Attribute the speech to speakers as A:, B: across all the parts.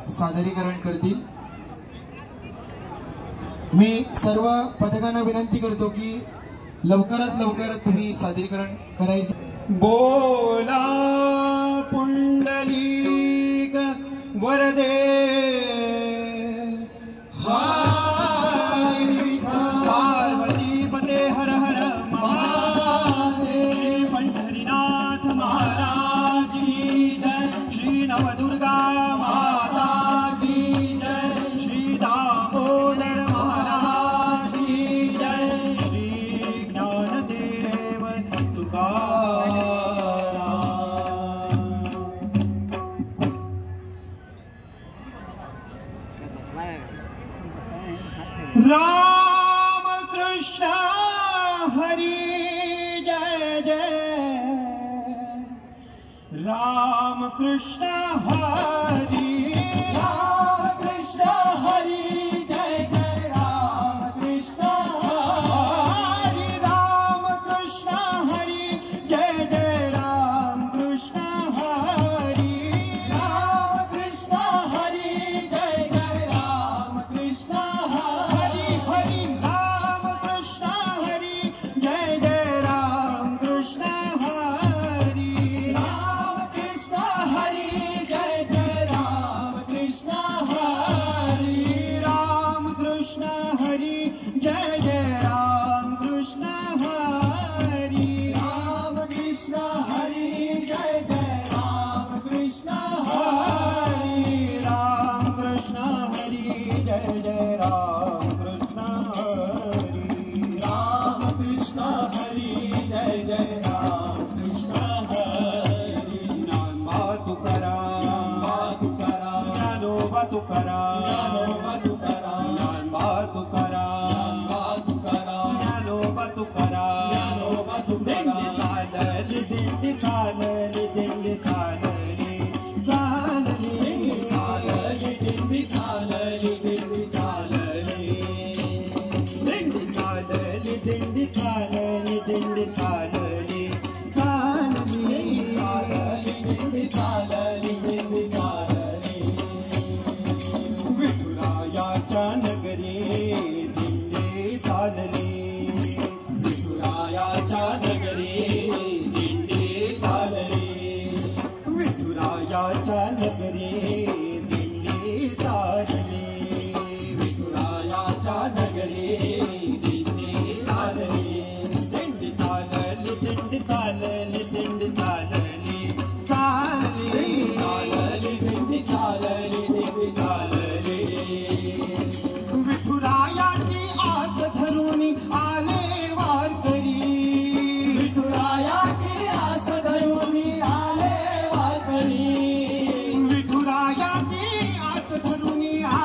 A: सादरीकरण करतील। मी सर्व पथकांना विनंती करतो की लवकरात लवकर तुम्ही सादरीकरण करायचं।
B: बोला पुंडलिक वरदे पार्वतीपते हर हर महादेव। श्री पंढरीनाथ महाराज की जय। श्री नवदुर्गा माता की जय। श्री दामोदर महाराज की जय। श्री ज्ञानदेव तुकाराम। राम कृष्ण हरि जय जय। राम कृष्ण हरि। राम कृष्ण हरि जय जय। राम कृष्ण हरि। राम कृष्ण हरि जय जय। राम कृष्ण हरि। राम कृष्ण हरि जय जय। राम कृष्ण हरि। हरि राम कृष्ण हरि जय जय। राम कृष्ण हरि। राम कृष्ण हरि जय जय। राम कृष्ण हरि। राम कृष्ण हरि जय जय। राम कृष्ण हरि। राम कृष्ण हरि जय जय। राम कृष्ण हरि। राम कृष्ण हरि जय जय। राम कृष्ण हरि। राम कृष्ण हरि जय जय। राम कृष्ण हरि। नामा तुकाराम तुकाराम। ज्ञानोबा तुकाराम ज्ञानोबा तुकाराम। नामा तुकाराम तुकाराम। ज्ञानोबा तुकाराम ज्ञानोबा तुकाराम। दिंडी चालली दिंडी चालली चालली चालली दिंडी चालली दिंडी चालली दिंडी चालली दिंडी चालली दिंडी चालली चालली चालली दिंडी चालली दिंडी चालली। विठुरायाच्या नगरी दिंडी चालली। विठुरायाच्या नगरी दिंडी चालली। विठुरायाच्या नगरी दिंडी चालली। विठुरायाच्या नगरी दिंडी चालली। दिंडी चालली दिंडी चालली दिंडी चालली चालली चालली दिंडी चालली दिंडी चालली। विठुरायाची आस धरून आले वारकरी। विठुरायाची आस धरून आले वारकरी। विठुरायाची आस धरून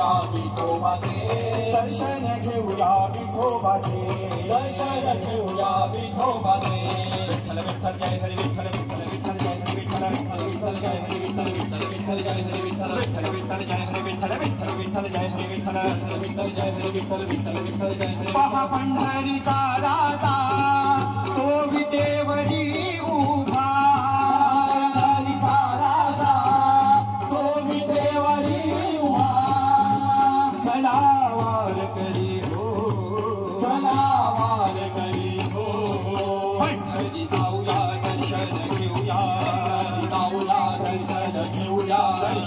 B: घेऊया विठोबाचे दर्शन घेऊया विठोबाचे दर्शन घेऊया विठोबाचे विठ्ठल विठ्ठल जय हरी विठ्ठल विठ्ठल विठ्ठल जय हरी विठ्ठल विठ्ठल जय हरी विठ्ठल विठ्ठल विठ्ठल जय हरी विठ्ठल विठ्ठल विठ्ठल जय हरी विठ्ठल विठ्ठल विठ्ठल जय हरी विठ्ठल विठ्ठल जय हरी विठ्ठल विठ्ठल विठ्ठल जय हरी पहा पंढरीचा राजा तो विटेवरी उभा पंढरीचा राजा तो विटेवरी उभा चला वार करी हो चला वार करी हो पंढरी जाऊया दर्शन घेऊया जाऊया दर्शन घेऊया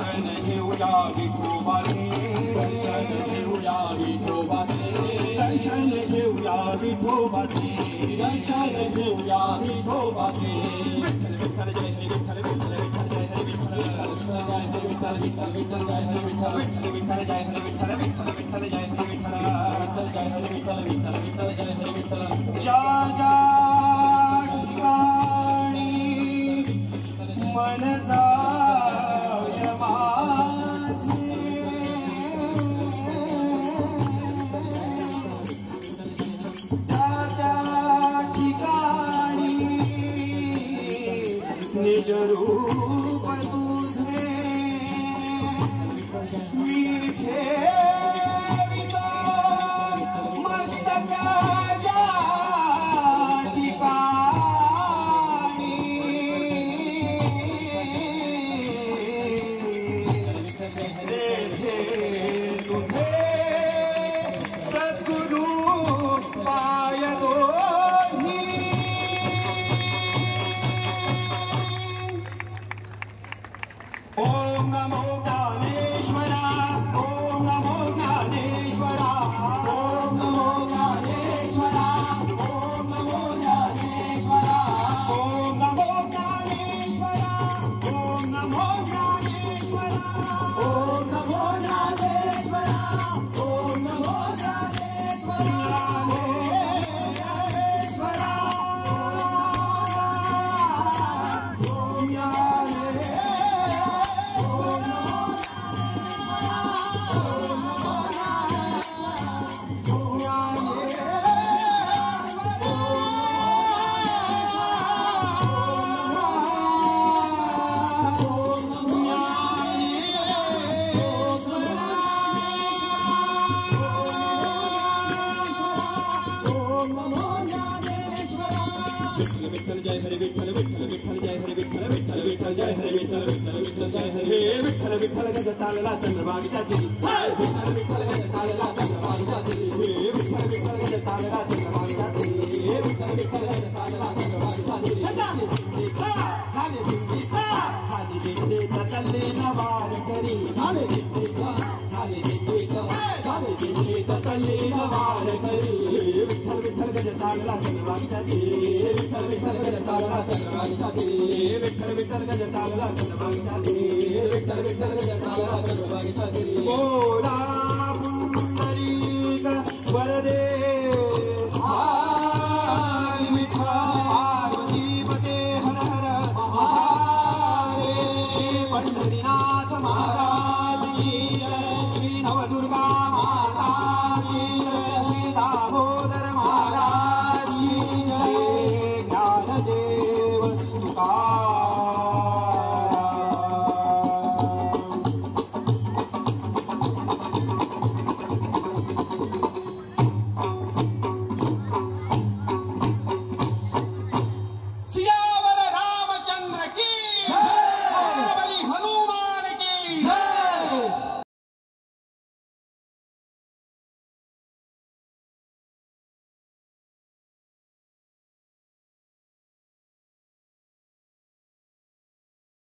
B: विठोबाचे दर्शन घेऊया विठोबाचे दर्शन घेऊया विठोबाचे दर्शन घेऊया विठोबाचे विठ्ठल विठ्ठल जय श्री विठ्ठल विठ्ठल विठ्ठल जय श्री विठ्ठल विठ्ठल जय श्री विठ्ठल विठ्ठल जय श्री विठ्ठल विठ्ठल विठ्ठल जय श्री विठ्ठल विठ्ठल विठ्ठल जय श्री विठ्ठल विठ्ठल जय श्री विठ्ठल विठ्ठल विठ्ठल जय श्री विठ्ठल ज्या ज्या ठिकाणी मन जाय माझे त्या त्या ठिकाणी निज रूप तुझे मी ठेवितो मस्तकाच्या ठिकाणी तुझे सद्गुरु पाय दोन्ही ओम नमो ज्ञानेश्वरा ओम नमो ज्ञानेश्वरा ओम नमो ज्ञानेश्वरा ओम नमो ज्ञानेश्वरा ओम नमो ज्ञानेश्वरा ओम नमो ज्ञानेश्वरा ओम नमो ज्ञानेश्वरा ओम नमो ज्ञानेश्वरा विठ्ठल जय हरी विठ्ठल विठ्ठल विठ्ठल जय हरी विठ्ठल विठ्ठल विठ्ठल जय हरी विठ्ठल विठ्ठल विठ्ठल जय हरी हे विठ्ठल विठ्ठल गज चालला चंद्रभागीच्या तिरी विठ्ठल विठ्ठल गज चालला चंद्रभागीच्या तिरी हे विठ्ठल विठ्ठल गज चालला चंद्रभागीच्या तिरी हे विठ्ठल विठ्ठल गज चालला चंद्रभागीच्या तिरी झाली दिंडीचा झाली दिंडीचा चालली ना वार करी झाली दिंडीचा झाली दिंडीचा झाली दिंडीचा चालली ना वार करी विठ्ठल विठ्ठल गज चालला चंद्रभागीच्या तिरी विठ्ठल विठ्ठल गज चालला चंद्रभागीच्या तिरी विठ्ठल विठ्ठल गज चालला चंद्रभागीच्या तिरी विठ्ठल विठ्ठल गज चालला चंद्रभागीच्या तिरी